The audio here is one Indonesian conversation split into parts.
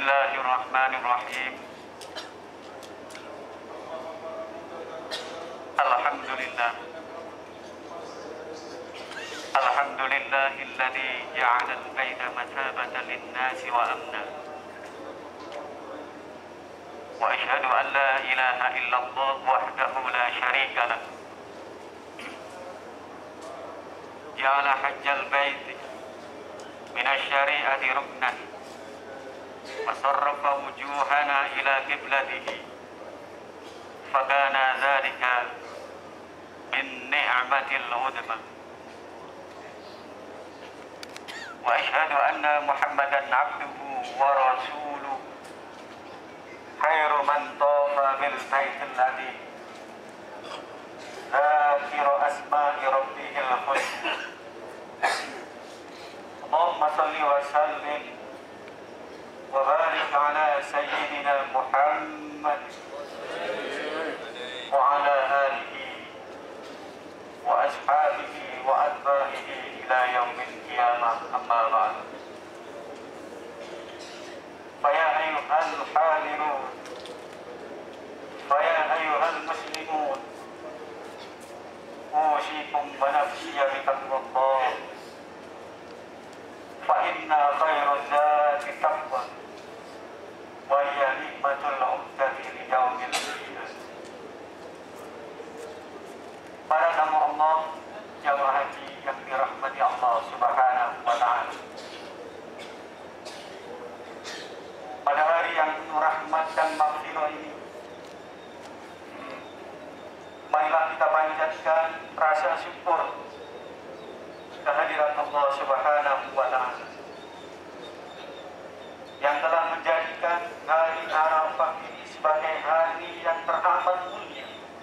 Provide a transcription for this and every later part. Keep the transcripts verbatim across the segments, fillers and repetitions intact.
Bismillahirrahmanirrahim. Alhamdulillah. Alhamdulillahilladzi ja'ala al-baita mathabatan lin-nasi wa amna. Wa asyhadu an la ilaha illallah wahdahu la syarika lah. Ja'ala hajjal baiti min asy-syari'ati ruknan. وصرف وجوهنا إلى قبلته فكان ذلك من نعمة العظمى وأشهد أن محمدا عبده ورسوله خير من طاف بالبيت الذي ذاكر أسماء ربه الحسنى اللهم صل وسلم وبارك على سيدنا محمد وعلى آله وأصحابه وأتباعه إلى يوم القيامة أما بعد فيا أيها الحاضرون فيا أيها المسلمون أوصيكم ونفسي بتقوى الله فإن خير الزاد التقوى وهي نعمة العقدة ليوم القيامة. Para tamu Allah jamaah haji yang dirahmati Allah Subhanahu wa Ta'ala. Pada hari yang penuh rahmat dan maghfirah ini, marilah kita panjatkan rasa syukur kehadirat Allah Subhanahu wa Ta'ala yang telah menjadikan hari Arafah ini sebagai hari yang teramat mulia.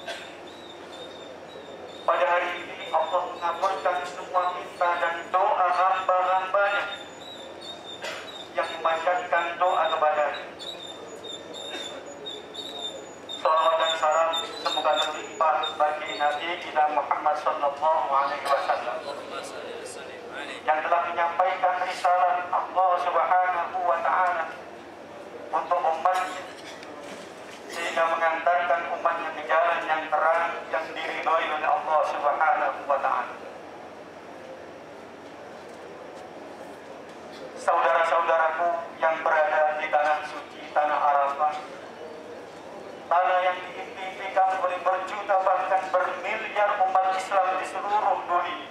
Pada hari ini Allah mengabulkan semua minta dan doa hamba-hambanya yang memanjatkan doa kepada-Nya. Salawat dan salam semoga terlimpah bagi Nabi kita Muhammad sallallahu alaihi wasallam yang telah menyampaikan risalah Allah Subhanahu wa Ta'ala untuk umatnya sehingga mengantarkan umatnya ke jalan yang terang yang diridhoi oleh Allah Subhanahu wa Ta'ala. Saudara-saudaraku yang berada di tanah suci, tanah Arafah, tanah yang diimpikan oleh berjuta bahkan bermiliar umat Islam di seluruh dunia.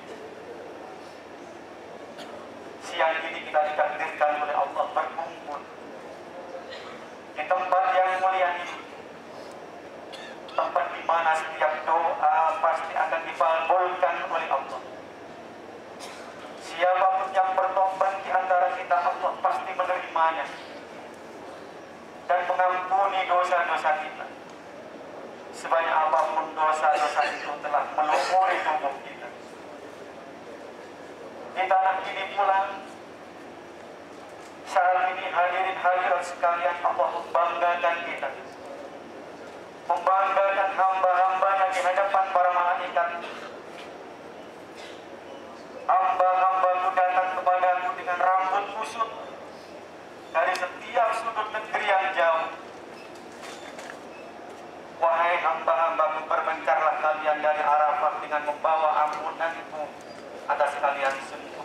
Siang ini kita ditakdirkan oleh Allah berkumpul di tempat yang mulia ini, tempat di mana setiap doa pasti akan dikabulkan oleh Allah. Siapapun yang bertobat di antara kita, Allah pasti menerimanya dan mengampuni dosa-dosa kita. Sebanyak apapun dosa-dosa itu telah melumuri tubuh kita. Di tanah ini pula saat ini hadirin hadirat sekalian, Allah membanggakan kita, membanggakan hamba-hambanya di hadapan para malaikat. Hamba-hambaku datang kepadaku dengan rambut kusut dari setiap sudut negeri yang jauh. Wahai hamba-hambaku, berbencarlah kalian dari Arafah dengan membawa ampunanku atas kalian semua.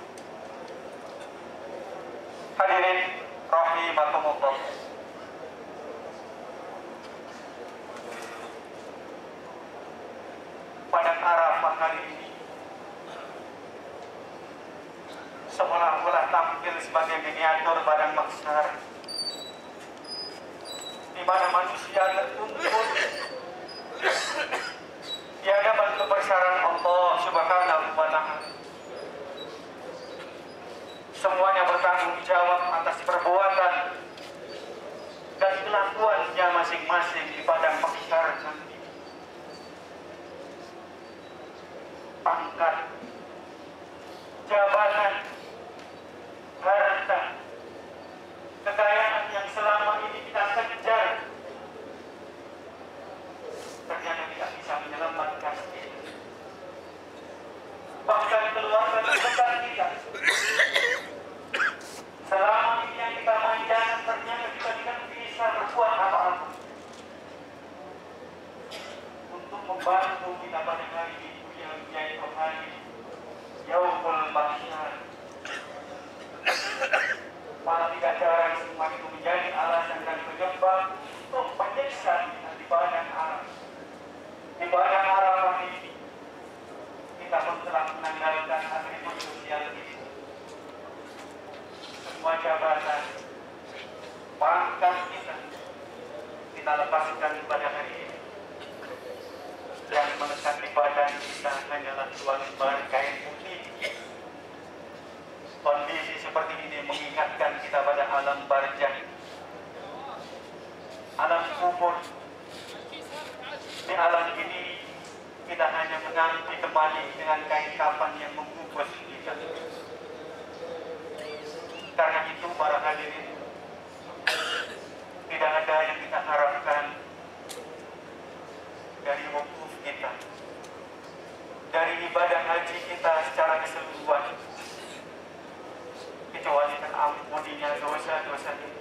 Hadirin rahimakumullah, pada Arafah hari ini seolah-olah tampil sebagai miniatur padang mahsyar di mana manusia terkumpul di hadapan kebesaran Allah Subhanahu wa Ta'ala. Semuanya bertanggung jawab atas perbuatan dan kelakuannya masing-masing di padang mahsyar nanti. Pangkat, jabatan, harta, kekayaan yang selama ini kita kejar ternyata tidak bisa menyelamatkan kita. Bahkan keluarga terdekat kita selama ini yang kita manjakan jika cara semua itu menjadi alasan dan penyebab untuk menyiksa kita di padang Arab. Di padang Arab ini kita pun telah menanggalkan atribut sosial ini. Semua jabatan, pangkat kita, kita lepaskan pada hari ini. Yang melekat di badan kita hanyalah dua lembar kain putih. Kondisi seperti ini mengingatkan kita pada alam barzakh, alam kubur. Di alam ini kita hanya mengambil ditemani dengan kain kafan yang membungkus kita. Karena itu para hadirin, tidak ada yang kita harapkan dari wukuf kita, dari ibadah haji kita secara keseluruhan, kecuali terampuninya dosa-dosa kita,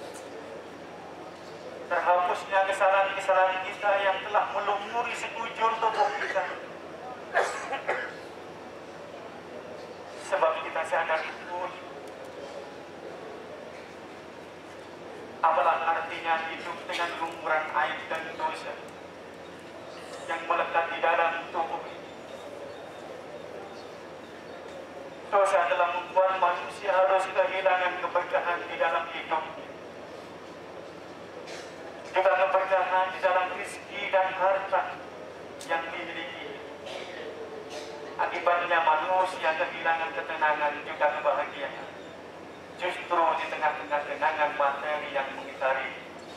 terhapusnya kesalahan-kesalahan kita yang telah melumuri sekujur tubuh kita. Sebab kita sadar itu, apalah artinya hidup dengan lumuran aib dan dosa yang melekat di dalam tubuh ini. Dosa telah membuat manusia harus kehilangan keberkahan di dalam hidupnya, juga keberkahan di dalam rezeki dan harta yang dimiliki. Akibatnya manusia kehilangan ketenangan juga kebahagiaan, justru di tengah-tengah genangan materi yang mengitari.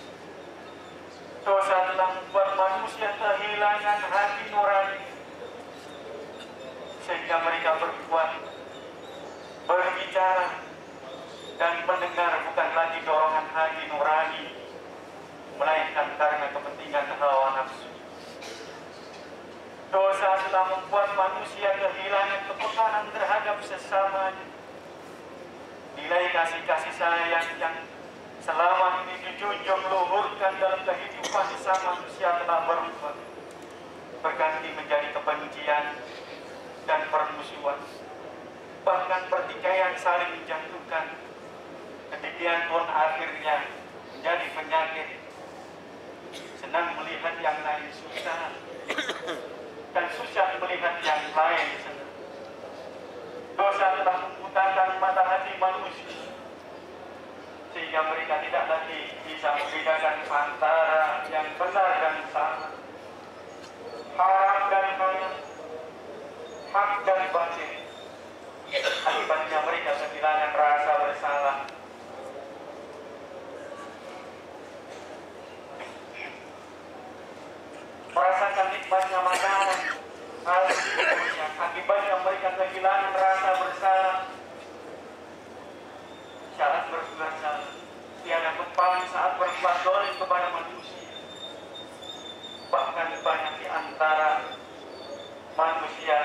Dosa telah membuat manusia kehilangan hati nurani, sehingga mereka berbuat, berbicara, dan mendengar bukan lagi dorongan hati nurani, melainkan karena kepentingan hawa nafsu. Dosa telah membuat manusia kehilangan kepekaan terhadap sesamanya. Nilai kasih-kasih sayang yang selama ini dijunjung luhurkan dalam kehidupan sang manusia telah berubah, berganti menjadi kebencian dan permusuhan, bahkan pertikaian saling menjatuhkan. Demikian pun akhirnya menjadi penyakit, senang melihat yang lain susah dan susah melihat yang lain senang. Dosa telah membutakan mata hati manusia, sehingga mereka tidak lagi bisa membedakan antara yang benar dan salah, haram dan halal, hak dan batil. Akibatnya mereka kehilangan rasa bersalah, merasakan nikmatnya makanan, hal yang akibatnya mereka kehilangan rasa bersalah. Syarat berbuat salah, tiada kepala saat berbuat dolim kepada manusia. Bahkan banyak di antara manusia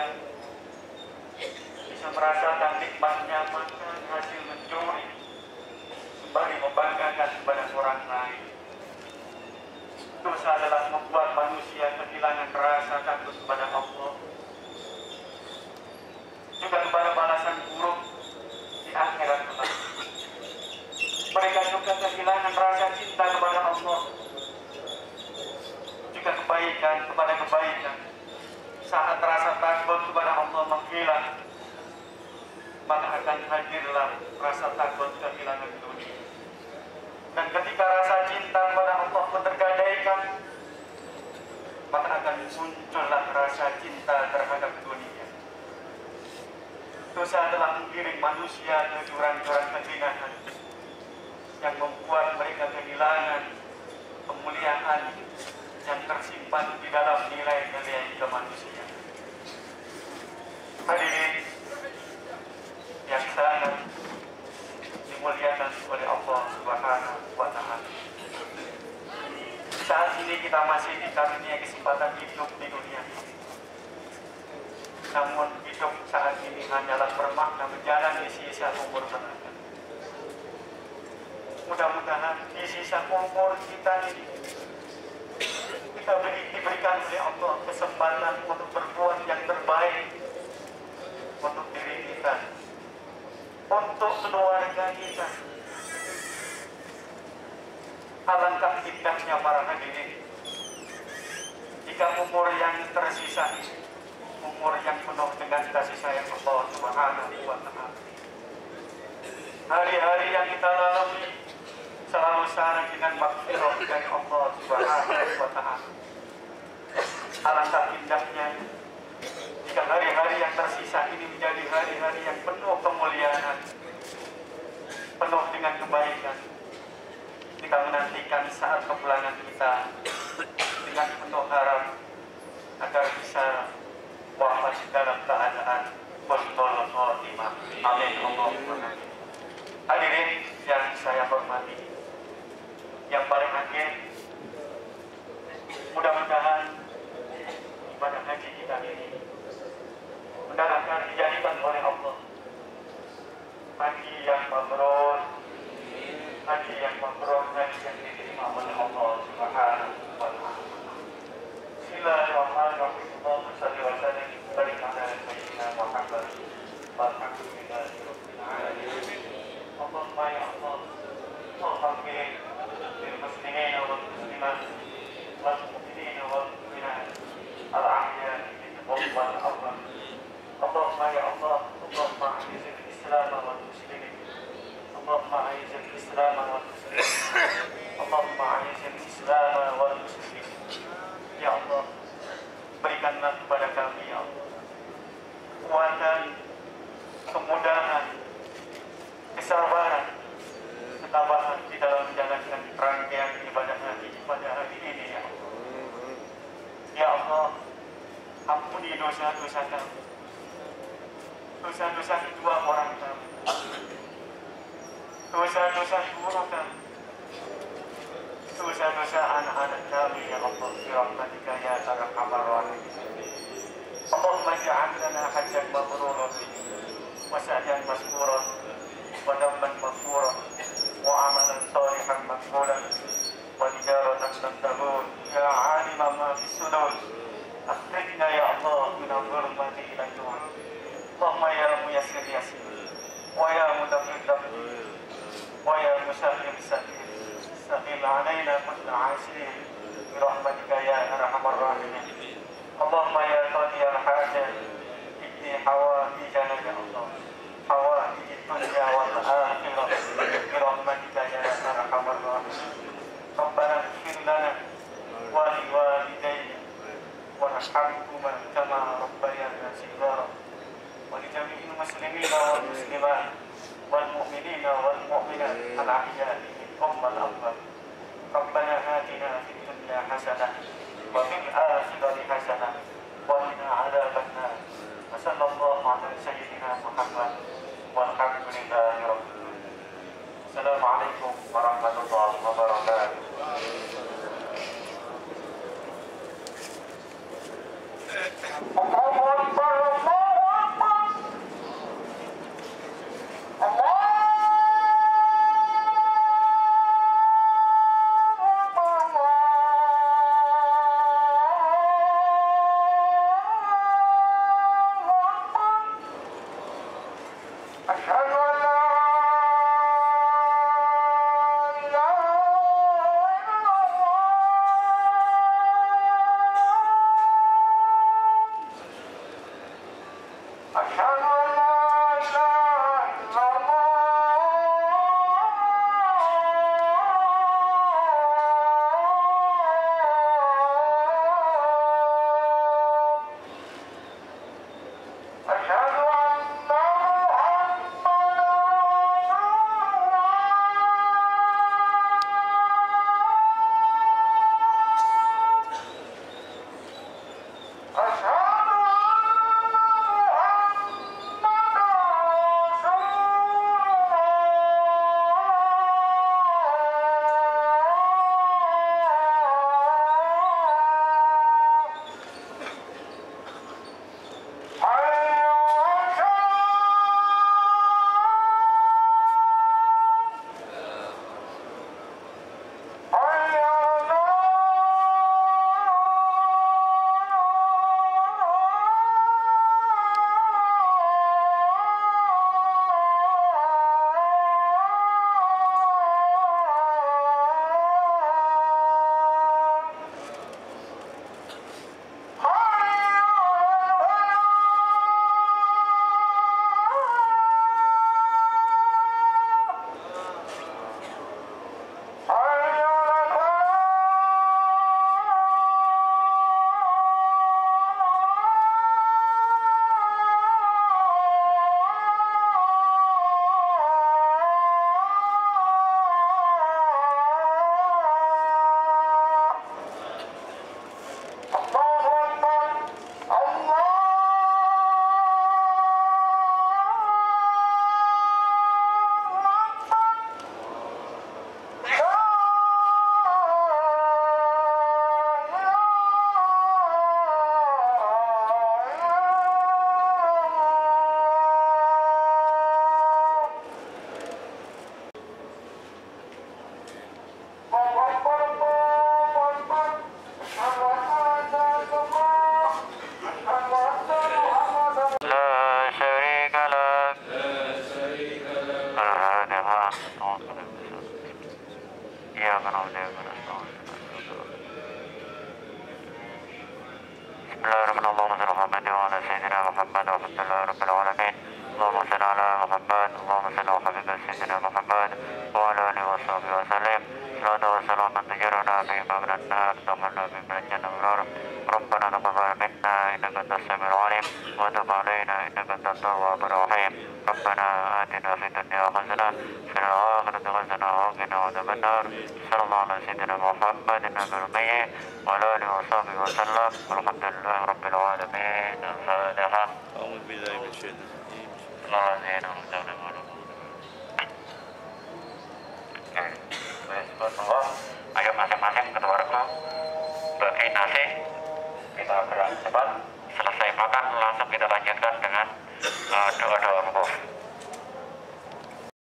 bisa merasakan nikmatnya makan hasil mencuri, sembari membanggakan kepada orang lain. Dosa adalah membuat manusia kehilangan rasa takut kepada Allah, juga kepada balasan buruk di akhirat kelak. Mereka juga kehilangan rasa cinta kepada Allah, juga kebaikan kepada kebaikan. Saat rasa takut kepada Allah menghilang, maka akan hadirlah rasa takut kehilangan dunia. Dan ketika rasa cinta kepada Allah tergadaikan, maka akan muncullah rasa cinta terhadap dunia. Dosa telah menggiring manusia ke jurang-jurang kehinahan yang membuat mereka kehilangan kemuliaan yang tersimpan di dalam nilai-nilai kemanusiaan. Hadirin yang sangat dimuliakan oleh Allah Subhanahu wa Ta'ala, saat ini kita masih dikaruniai kesempatan hidup di dunia ini. Namun hidup saat ini hanyalah bermakna menjalani sisa umur kita. Mudah-mudahan di sisa umur kita ini kita beri, diberikan oleh Allah kesempatan untuk berbuat yang terbaik untuk diri kita, untuk keluarga kita, Alangkah indahnya para hadirin jika umur yang tersisa ini umur yang penuh dengan kasih sayang Allah Subhanahu wa Ta'ala. Hari-hari yang kita lalui selalu syarat dengan maghfirah dari Allah Subhanahu wa Ta'ala. Alangkah indahnya jika hari-hari yang tersisa ini menjadi hari-hari yang penuh kemuliaan, penuh dengan kebaikan. Kita menantikan saat kepulangan kita dengan penuh harap agar bisa wafat dalam keadaan husnul khotimah. Amin. Allahumma amin. Hadirin yang saya hormati, yang paling akhir, mudah-mudahan ibadah haji kita ini mudah-mudahan dijadikan oleh Allah haji yang mabrur, haji yang mabrur, haji yang diterima oleh Allah Subhanahu wa Ta'ala. Bismillahirrahmanirrahim. Allahumma shalli wa sallim wa barik ala sayyidina Muhammad walhamdulillahi rabbil alamin. Allahumma ya Allah, Allahumma lil muslimin wal muslimat wal mu'minin wal mu'minat al ahya'i minhum wal amwat. Allahumma ya Allah, Allahumma a'izz al-islam wal muslimin. Allahumma a'izz al-islam wal muslimin. Allahumma a'izz al-islam wal muslimin. Ya Allah, berikanlah kepada kami ya Allah kekuatan, kemudahan, kesabaran, ketabahan di dalam menjalankan rangkaian ibadah haji pada hari ini ya Allah. Ya Allah, ampuni dosa-dosa kami, dosa-dosa kedua orang kami, dosa-dosa guru kami, dosa-dosa anak-anak kami ya Allah, birahmatika ya arhamar rahimin. Allahumma ja'al lana hajjan mabruran wa sa'yan mashkuran wa dhanban maghfuran wa amalan salihan maqbulan wa tijaratan tantahun ya 'alima ma fis sudur akhrijna ya Allah min adh-dhulumati ila an-nur. Allahumma ya muyassir yassir wa ya mudabbir dabbir wa ya musahhil sahhil sahhil 'alaina kull 'asir birahmatika ya arhamar rahimin. Allahumma ya qadiyal hajat ikni hawaijana ya Allah, hawaij dunya wal akhirah birahmatika ya arhamar rahimin. Rabbana ighfir lana wa li walidayna warhamhuma kama rabbayana shighara wa li jami'il muslimina wal muslimat wal mu'minina wal mu'minat al ahya'i minhum wal amwat. Rabbana atina fid dunya hasanah wa fil akhirati hasanah wa qina adzaban nar. Wa sallallahu ala sayyidina Muhammad walhamdulillahi rabbil alamin. Assalamualaikum warahmatullahi wabarakatuh. Allahu Akbar, Allahu Akbar. Allah Iya kan Allah kan. Bismillahirrahmanirrahim. Wa ala sayyidina Muhammad wa alhamdulillahi rabbil alamin. Allahumma shalli ala Muhammad. Allahumma shalli ala habibina sayyidina Muhammad wa ala alihi wa sahbihi wa sallim. Salatu wa salam tajiruna bihi minan nar, tamanna bihi min jannah. Rabbana taqabbal minna innaka antas samiul alim wa tub alaina innaka antat tawwabur rahim. Rabbana atina fid dunya hasanah wa fil akhirati hasanah wa qina adzaban nar. Sallallahu ala sayyidina Muhammadin nabiyil ummi wa ala alihi wa sahbihi wa sallam. Alhamdulillahi rabbil alamin. Al-Fatihah. A'udzu billahi minasyaitonir rajim. Bismillah. Ayo masing-masing keluarga bagi nasi, kita gerak cepat. Selesai makan langsung kita lanjutkan dengan uh, doa-doa